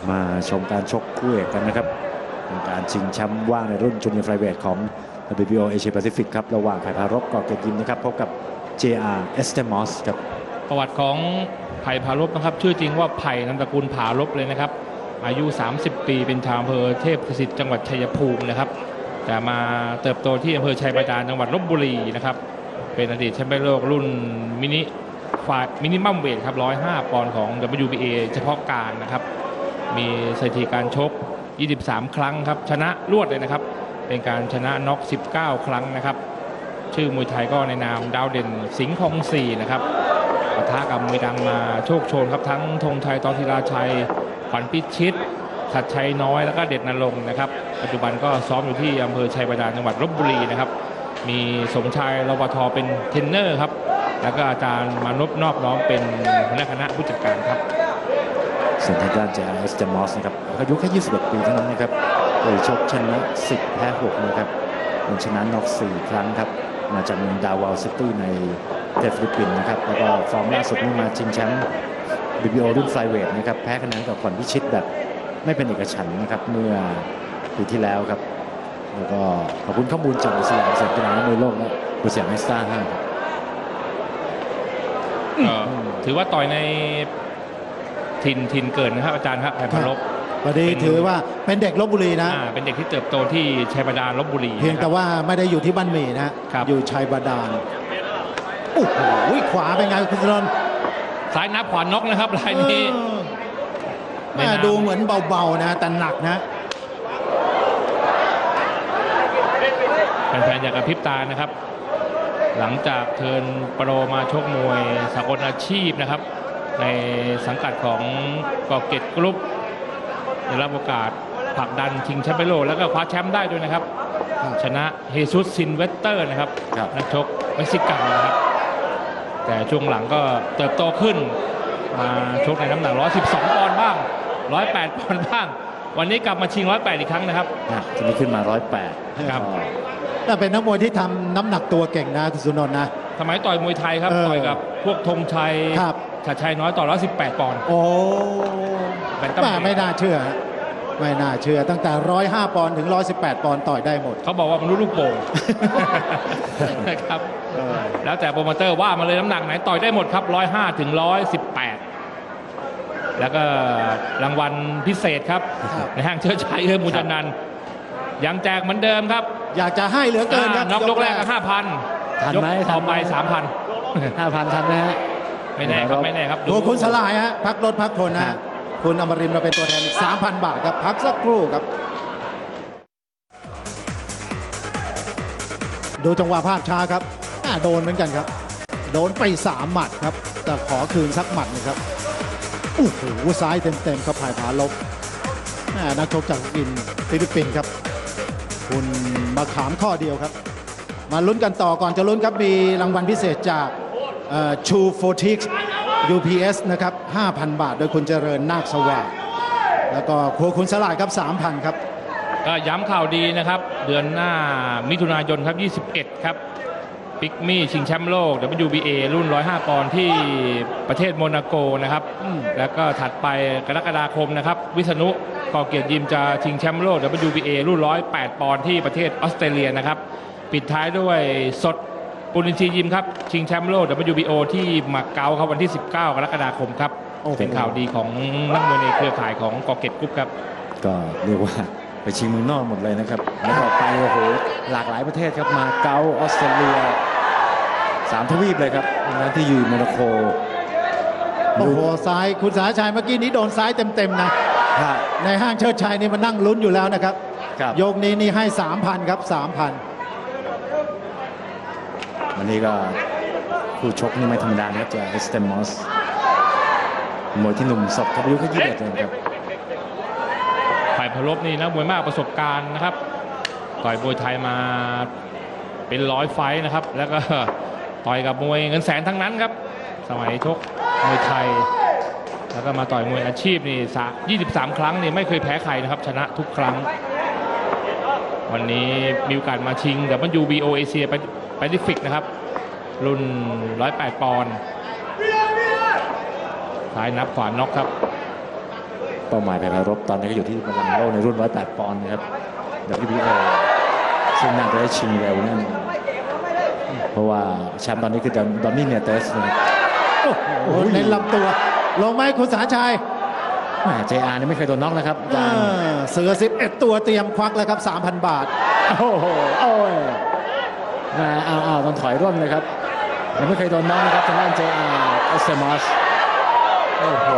มาชมการชกคู่เอกกันนะครับเป็นการชิงแชมป์ว่างในรุ่นจูเนียร์ไฟเวทของ WBO เอเชียแปซิฟิกครับระหว่างไผ่พารบกอเกียรติยิมนะครับพบกับ JR Estemos ครับประวัติของไผ่พารบนะครับชื่อจริงว่าไผ่นามสกุลผารบเลยนะครับอายุ 30 ปีเป็นชาวอำเภอเทพประสิทธิ์จังหวัดชัยภูมินะครับแต่มาเติบโตที่อำเภอชัยบาดาลจังหวัดลบบุรีนะครับเป็นอดีตแชมป์โลกรุ่นมินิมัมเวทครับ105 ปอนด์ของ WBA เฉพาะการนะครับมีสถิติการชก23 ครั้งครับชนะรวดเลยนะครับเป็นการชนะน็อก19 ครั้งนะครับชื่อมวยไทยก็ในนามดาวเด่นสิงห์คอง4นะครับปะทะกับมวยดังมาโชคโชนครับทั้งธงชัย ตศิราชัยขวัญพิชิตชัดชัยน้อยแล้วก็เด็ดนรงค์นะครับปัจจุบันก็ซ้อมอยู่ที่อำเภอชัยบาดาลจังหวัดลบบุรีนะครับมีสมชายรปทเป็นเทรนเนอร์ครับแล้วก็อาจารย์มานพนอบน้อมเป็นหัวหน้าคณะผู้จัดการครับส่วนทางด้าน JR Estemos นะครับอายุแค่21 ปีเท่านั้นนะครับเคยชกชนะ10 แพ้6นะครับเป็นชนะน็อก4 ครั้งครับมาจากเมืองดาวาวซิตี้ในประเทศฟิลิปปินส์นะครับแล้วก็ฟอร์มล่าสุดนี่มาชิงแชมป์ WBO รุ่นไฟเวทนะครับแพ้คะแนนกับขวัญพิชิตแบบไม่เป็นเอกฉันท์นะครับเมื่อปีที่แล้วครับแล้วก็ขอบคุณข้อมูลจากสยามเสรีกีฬาและมวยโลกและบริษัทเมสซ่า5ครับถือว่าต่อยในถิ่นเกิดนะครับอาจารย์ครับไผ่พารบพอดีถือว่าเป็นเด็กลพบุรีนะเป็นเด็กที่เติบโตที่ชัยบาดาลลพบุรีเพียงแต่ว่าไม่ได้อยู่ที่บ้านหมี่นะอยู่ชัยบาดาลโอ้โหขวาเป็นไงคุณสนนท์ซ้ายนับขวาน็อกนะครับรายนี้ดูเหมือนเบาๆนะแต่หนักนะแฟนๆอยากกระพริบตานะครับหลังจากเทิร์นโปรมาชกมวยสากลอาชีพนะครับในสังกัดของกอเกตกรุ๊ปได้รับโอกาสผลักดันชิงแชมป์โลกแล้วก็คว้าแชมป์ได้ด้วยนะครับชนะเฮซุสซินเวสเตอร์นะครับนักชกเม็กซิกันนะครับแต่ช่วงหลังก็เติบโตขึ้นมาชกในน้ำหนัก112 ปอนด์บ้าง108 ปอนด์บ้างวันนี้กลับมาชิง108อีกครั้งนะครับทีนี้ขึ้นมา108 ครับแต่เป็นนักมวยที่ทำน้ำหนักตัวเก่งนะคุณสุนนท์นะสมัยต่อยมวยไทยครับต่อยกับพวกธงชัยชัดชัยน้อยต่อ118 ปอนด์โอ้ไม่น่าเชื่อไม่น่าเชื่อตั้งแต่105 ปอนด์ถึง118 ปอนด์ต่อยได้หมดเขาบอกว่ามันรู้ลูกโป่งนะครับแล้วแต่โปรโมเตอร์ว่ามาเลยน้ำหนักไหนต่อยได้หมดครับ105ถึง118แล้วก็รางวัลพิเศษครับในห้างเชิดชัยมูลนันยังแจกเหมือนเดิมครับอยากจะให้เหลือเกินครับน็อกยกแรกก็ 5,000 ยกต่อไป 5,000 ทันนะฮะไม่แน่ครับไม่แน่ครับดูคุณสลายฮะพักรถพักคนนะคุณอมรินทร์มาเป็นตัวแทน 3,000 บาทครับพักสักครู่ครับดูจังหวะภาพช้าครับโดนเหมือนกันครับโดนไป3 หมัดครับแต่ขอคืนสักหมัดนึงครับโอ้โหซ้ายเต็มๆครับไผ่พารบนักชกจากฟิลิปปินส์ครับคุณมาขามข้อเดียวครับมาลุ้นกันต่อก่อนจะลุ้นครับมีรางวัลพิเศษจากชูโฟทิกUPS นะครับ 5,000 บาทโดยคุณเจริญนาคสว่างแล้วก็ครัวคุณสลายครับ 3,000 ครับก็ย้ำข่าวดีนะครับเดือนหน้ามิถุนายนครับ21ครับปิกมี่ชิงแชมป์โลก WBA รุ่น105 ปอนด์ที่ประเทศโมนาโกนะครับแล้วก็ถัดไปกรกฎาคมนะครับวิษณุกอเกียรติยิมจะชิงแชมป์โลก WBA รุ่น108 ปอนด์ที่ประเทศออสเตรเลียนะครับปิดท้ายด้วยสดปุณินทรียิมครับชิงแชมป์โลก WBO ที่มาเก๊าครับวันที่19 กรกฎาคมครับเป็นข่าวดีของนักมวยในเครือข่ายของกอเกตกรุ๊ปครับก็เรียกว่าไปชิงเมืองนอกหมดเลยนะครับแล้วต่อไปโอ้โหหลากหลายประเทศครับมาเก๊าออสเตรเลีย3 ทวีปเลยครับนั้นที่อยู่โมนาโกโอ้โหซ้ายคุณสาชัยเมื่อกี้นี้โดนซ้ายเต็มๆนะในห้างเชิดชัยนี่มันนั่งลุ้นอยู่แล้วนะครับยกนี้นี่ให้ 3,000 ครับ 3,000 วันนี้ก็คู่ชกนี่ไม่ธรรมดานะครับจากเอสเตมอสมวยที่หนุ่มสดครับอายุแค่21เองครับไผ่พารบนี่นักมวยมากประสบการณ์นะครับต่อยมวยไทยมาเป็น100 ไฟท์นะครับแล้วก็ต่อยกับมวยเงินแสนทั้งนั้นครับสมัยชกมวยไทยแล้วก็มาต่อยมวยอาชีพนี่23 ครั้งนี่ไม่เคยแพ้ใครนะครับชนะทุกครั้งวันนี้มีโอกาสมาชิงWBO เอเชียแปซิฟิกนะครับรุ่น108 ปอนด์ซ้ายนับขวาน็อกครับเป้าหมายไผ่พารบตอนนี้ก็อยู่ที่บัลลังก์โลกในรุ่น 108 ปอนด์นะครับ WBO ซึ่งน่าจะได้ชิงเร็วแน่นอนเพราะว่าแชมป์ตอนนี้คือดอนนี่เนเตสนะครับโอ้โหเน้นลำตัวลงไหมคุณสาชัย JR นี่ไม่เคยโดนน็อกนะครับอาจารย์เสือ11 ตัวเตรียมควักแล้วครับ 3,000 บาทโอ้โหโอ้ยเอาต้องถอยร่นเลยครับยังไม่เคยโดนน็อกนะครับทางด้าน JR เอสเซมอสโอ้โห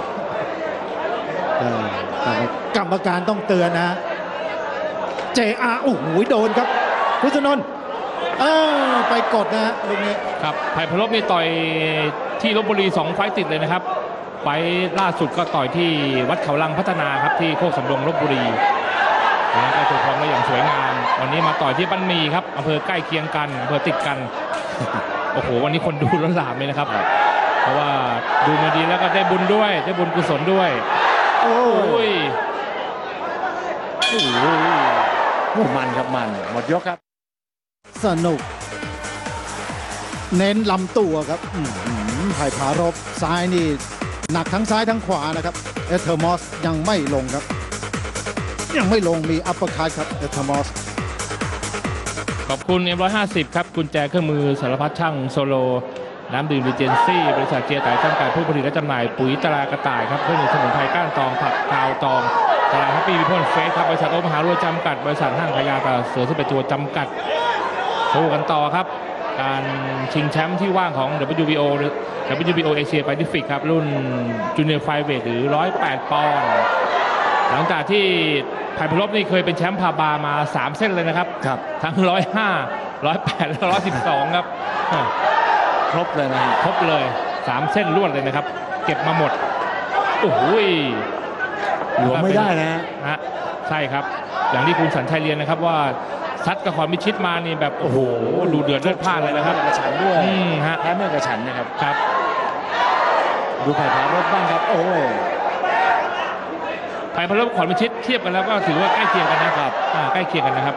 กรรมการต้องเตือนนะ JR โอ้โหโดนครับพุทธนนท์ไปกดนะฮะลูกนี้ครับไผ่พะลบนี่ต่อยที่ลพบุรี2 ไฟต์ติดเลยนะครับไฟต์ล่าสุดก็ต่อยที่วัดเขาลังพัฒนาครับที่โคกสำโรงลพบุรีแล้วก็ถูกครองได้อย่างสวยงามวันนี้มาต่อยที่บ้านมีครับอำเภอใกล้เคียงกันอำเภอติดกัน โอ้โหวันนี้คนดูล้นหลามเลยนะครับเพราะว่าดูมาดีแล้วก็ได้บุญด้วยได้บุญกุศลด้วยโอ้ยโอ้มันครับมันหมดยกครับสนุก เน้นลำตัวครับไผ่ผารบซ้ายนี่หนักทั้งซ้ายทั้งขวานะครับเอเธอร์มอสยังไม่ลงครับ ยังไม่ลงมีอัปเปอร์คัตครับเอเธอร์มอสขอบคุณM150ครับกุญแจเครื่องมือสารพัดช่างโซโลน้ำดื่มดิเจนซี่บริษัทเจียต่ายจำกัดผู้ผลิตและจำหน่ายปุ๋ยตรากระต่ายครับเพื่อสมุนไพรก้านตองผักกาวตองตลาดแฮปปี้วิพลเฟสครับบริษัทโอมหารวยจำกัดบริษัทห้างขายยาตลาดเสือ11ตัวจำกัดสู้กันต่อครับการชิงแชมป์ที่ว่างของ WBO เอเชียแปซิฟิกครับรุ่นจูเนียร์ไฟเวทหรือ108 ปอนด์หลังจากที่ไผ่พะลบนี่เคยเป็นแชมป์พาบามา3 เส้นเลยนะครับทั้ง105 108และ112ครับครบเลยนะครบเลย3 เส้นรวดเลยนะครับเก็บมาหมดโอ้โหหลวมไม่ได้นะฮะใช่ครับอย่างที่คุณสัญชัยเรียนนะครับว่าซัดกับความมิชิตมานี่แบบโอ้โหดูเดือดเลือดพล่านเลยนะครับกระฉันด้วยฮะแพ้ไม่กระฉันนะครับครับดูไผ่พารบบ้างครับโอ้ยไผ่พารบขวัญมิชิตเทียบกันแล้วก็ถือว่าใกล้เคียงกันนะครับใกล้เคียงกันนะครับ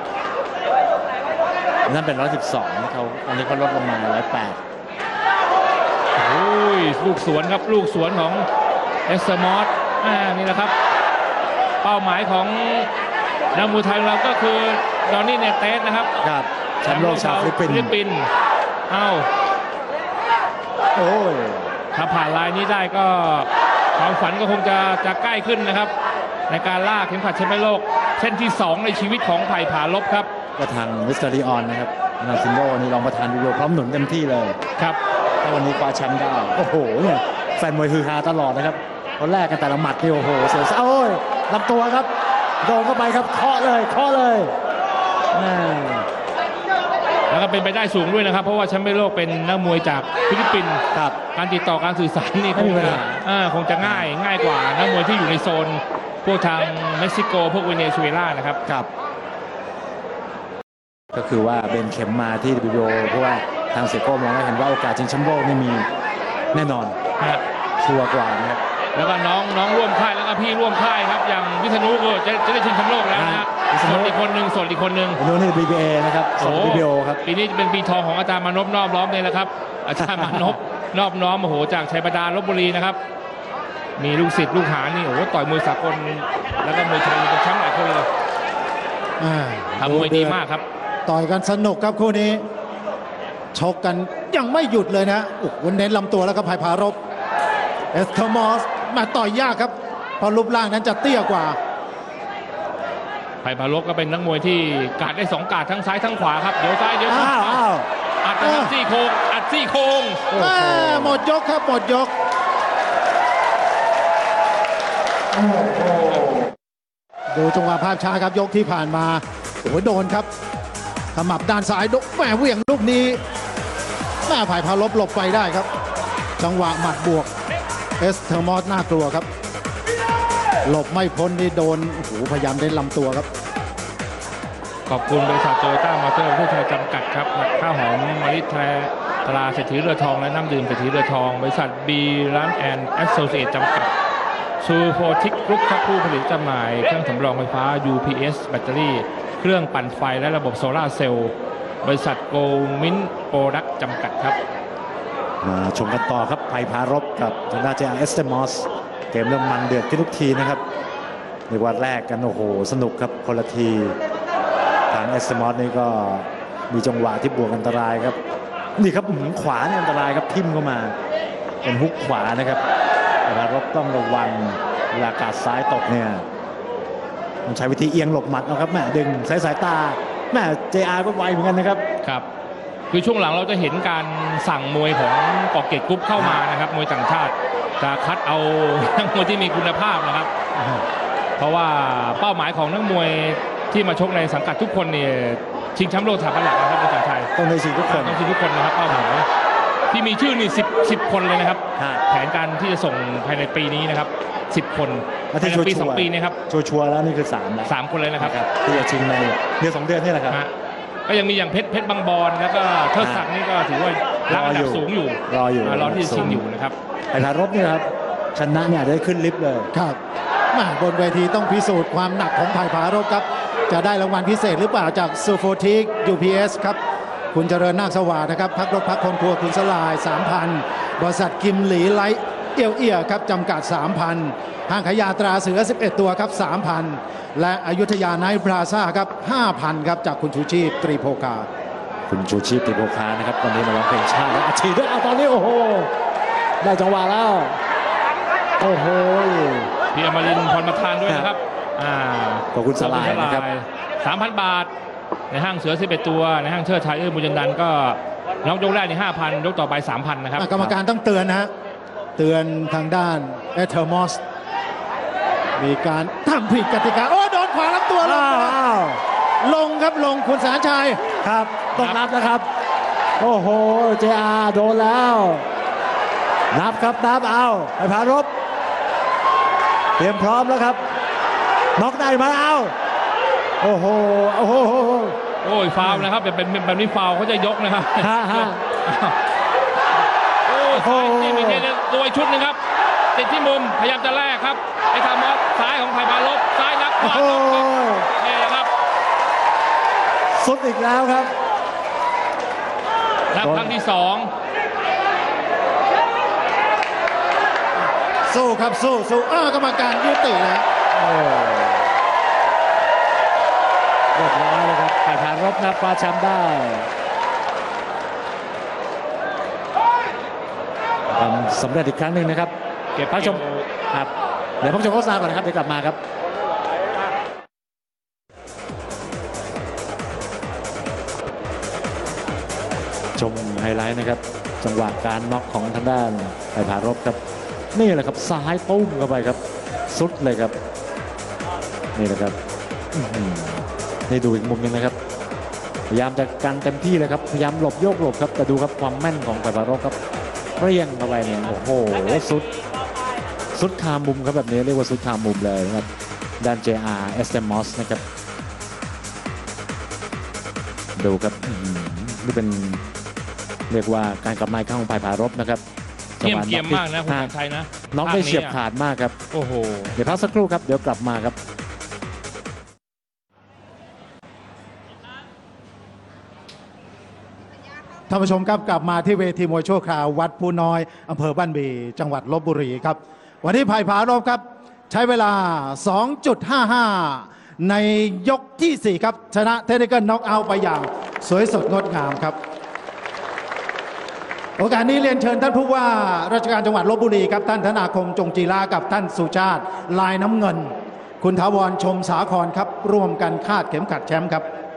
นั่นเป็น112เขาอันนี้เขาลดลงมา108 โอ้ยลูกสวนครับลูกสวนของเอสมอสนี่แหละครับเป้าหมายของนักมวยไทยเราก็คือดอนนี่เนเตสนะครับครับแชมป์โลกชาวฟิลิปปินส์โอ้ยถ้าผ่านลายนี้ได้ก็ความฝันก็คงจะใกล้ขึ้นนะครับในการล่าเข็มขัดแชมป์โลกเส้นที่2ในชีวิตของไผ่ผาลบครับก็ทางมิสเตอร์ลีออนนะครับนาซินโดนี่รองประธานวิโอพร้อมหนุนเต็มที่เลยครับถ้าวันนี้คว้าแชมป์ได้โอ้โหเนี่ยแฟนมวยฮือฮาตลอดนะครับเขาแรกกันแต่ละหมัดนี่โอ้โหเสียวโอ้ยลำตัวครับโดนเข้าไปครับเคาะเลยแล้วก็เป็นไปได้สูงด้วยนะครับเพราะว่าแชมป์โลกเป็นนักมวยจากฟิลิปปินส์ครับการติดต่อการสื่อสารนี่คงจะง่ายกว่านักมวยที่อยู่ในโซนพวกทางเม็กซิโกพวกเวเนซุเอลานะครับก็คือว่าเบนเข็มมาที่ WBO เพราะว่าทางเซโก้มองว่าเห็นว่าโอกาสชิงแชมป์โลกนี่มีแน่นอนชัวร์กว่านะครับแล้วก็น้องร่วมค่ายแล้วก็พี่ร่วมค่ายครับอย่างวิษณุก็จะได้ชิงแชมป์โลกแล้วนะส่วนอีกคนหนึ่งโน่นนี่ BBA นะครับWBO ครับปีนี้เป็นปีทองของอาจารย์มานพนอบน้อมเลยแหละครับอาจารย์มานพนอบน้อมโอ้โหจากชัยบาดาลลพบุรีนะครับมีลูกศิษย์ลูกหานี่โอ้โหต่อยมวยสากลแล้วก็มวยไทยเป็นแชมป์หลายคนเลยทำมวยดีมากครับต่อยกันสนุกครับคู่นี้ชกกันยังไม่หยุดเลยนะโอ้โหเน้นลำตัวแล้วก็ไผ่ผารบเอสเทอร์มอสมาต่อยยากครับเพราะรูปร่างนั้นจะเตี้ยกว่าไผ่ผารบก็เป็นนักมวยที่กาดได้2 กาดทั้งซ้ายทั้งขวาครับเดี๋ยวซ้ายเดี๋ยวขวาอัดซี่โครงหมดยกครับหมดยกดูจังหวะภาพช้าครับยกที่ผ่านมาโอ้โหโดนครับขมับด้านซ้ายแม่เหวี่ยงลูกนี้แม่ไผ่ผารบหลบไปได้ครับจังหวะหมัดบวกเอสเทอร์มอสน่ากลัวครับหลบไม่พ้นนี่โดนโอ้โหพยายามเล่นลำตัวครับขอบคุณบริษัทโตโยต้ามอเตอร์ประเทศไทยจำกัดครับข้าวหอมมะลิแทรตราเศรษฐีเรือทองและน้ำดื่มเศรษฐีเรือทองบริษัทบีร้านแอนด์แอสโซเชตจำกัดซูโฟทิกกรุ๊ปครับผู้ผลิตจำหน่ายเครื่องสำรองไฟฟ้า UPS แบตเตอรี่เครื่องปั่นไฟและระบบโซลาร์เซลล์บริษัทโกลมินโปรดักต์จำกัดครับมาชมกันต่อครับไผ่ผารบกับทางด้าน JR เอสเตมอสเกมเริ่มมันเดือดขึ้นทุกทีนะครับในวันแรกกันโอ้โหสนุกครับคนละทีทางเอสมอสนี่ก็มีจังหวะที่บวกอันตรายครับนี่ครับขวานี่อันตรายครับทิ่มเข้ามาเป็นฮุกขวานะครับแต่รบต้องระวังเวลากาดซ้ายตกเนี่ยต้องใช้วิธีเอียงหลบหมัดนะครับแม่ดึงสายตาแม่ JR ก็ไวเหมือนกันนะครับครับคือช่วงหลังเราจะเห็นการสั่งมวยของกอเกตกรุ๊ปเข้ามานะครับมวยต่างชาติจะคัดเอานักมวยที่มีคุณภาพนะครับเพราะว่าเป้าหมายของนักมวยที่มาชกในสังกัดทุกคนเนี่ยชิงแชมป์โลกสถาบันหลักนะครับในไทยต้องในชิงทุกคนต้องชิงทุกคนนะครับเป้าหมายที่มีชื่อนี่10 คนเลยนะครับแผนการที่จะส่งภายในปีนี้นะครับ10 คนภายในปี2 ปีนะครับชัวร์แล้วนี่คือ3แล้ว 3 คนเลยนะครับที่จะชิงในเดือน2 เดือนนี่แหละครับก็ยังมีอย่างเพชรบางบอนแล้วก็เทิดศักดิ์นี่ก็ถือว่าระดับสูงอยู่รอที่จะชิงอยู่นะครับไอ้พารบนี่ครับชนะเนี่ยได้ขึ้นลิฟต์เลยครับมาบนเวทีต้องพิสูจน์ความหนักของไผ่ผารบครับจะได้รางวัลพิเศษหรือเปล่าจากซูโฟทิก UPS ครับคุณเจริญนาคสวัสดิ์นะครับพักรถพักคนครัวคุณสลาย 3,000 บริษัทกิมหลีไลท์เอียครับจำกัด 3,000 ห้างขายยาตราเสือ11 ตัวครับ 3,000 และอยุธยาไนท์พลาซ่าครับ 5,000 ครับจากคุณชูชีพตรีโภคาคุณชูชีพตรีโภคานะครับตอนนี้มาร้องเพลงชาติแล้วฉีดด้วยตอนนี้โอ้โหได้จังหวะแล้วโอ้โหพี่อมรินทร์พรประทานด้วยนะครับขอบคุณสลายนะครับ 3,000 บาทในห้างเสือ11 ตัวในห้างเชิดชัยบุญยันดันก็น้องยกแรกนี่ 5,000 ยกต่อไป 3,000 นะครับกรรมการต้องเตือนนะฮะเตือนทางด้านเอเทอร์มอสมีการทำผิดกติกาโอ้โดนขวารับตัวลงครับลงคุณสารชัยครับต้องนับนะครับโอ้โห JR โดนแล้วนับครับนับเอาไผ่ผารบเตรียมพร้อมแล้วครับน็อกได้มาเอาโอ้โหโอ้โหโอ้ยฟาวนะครับเป็นแบบนี้ฟาวเขาจะยกนะครับโอ้โหนี่มีแค่ตัวชุดนึงครับติดที่มุมพยายามจะแลกครับไอ้ทามอสซ้ายของไผ่ผารบซ้ายนับขวานี่แหละครับสุดอีกแล้วครับนับครั้งที่2 สู้ครับสู้กรรมการยุติแล้วเรียบร้อยเลยครับไผ่ผารบนะคว้าแชมป์ได้ทำสำเร็จอีกครั้งหนึ่งนะครับเก็บพักชมครับเดี๋ยวพักชมโฆษณาก่อนนะครับเดี๋ยวกลับมาครับชมไฮไลท์นะครับจังหวะการน็อกของทางด้านไผ่ผารบครับนี่แหละครับซ้ายตุ้มเข้าไปครับสุดเลยครับนี่แหละครับนี่ดูอีกมุมนึงนะครับพยายามจะกันเต็มที่เลยครับพยายามหลบโยกหลบครับแต่ดูครับความแม่นของไผ่ผารบครับเปรี้ยงเข้าไปเนี่ยโอ้โหสุดคามุมครับแบบนี้เรียกว่าสุดคามุมเลยนะครับด้าน JR SMOS นะครับดูครับนี่เป็นเรียกว่าการกลับมาอีกครั้งของไผ่ผารบนะครับเกี่ยมมากนะคุณชัยชัยนะน้องได้เฉียบขาดมากครับโอ้โหเดี๋ยวพักสักครู่ครับเดี๋ยวกลับมาครับท่านผู้ชมครับกลับมาที่เวทีมวยชั่วคราววัดผู้น้อยอำเภอบ้านบีจังหวัดลพบุรีครับวันนี้ไผ่ผารบครับใช้เวลา 2.55 ในยกที่ 4 ครับชนะเทคนิคน็อกเอาท์ไปอย่างสวยสดงดงามครับโอกาสนี้เรียนเชิญท่านผู้ว่าราชการจังหวัดลพบุรีครับท่านธนาคมจงจีรากับท่านสุชาติลายน้ำเงินคุณถาวรชมสาครครับร่วมกันคาดเข็มขัดแชมป์ครับ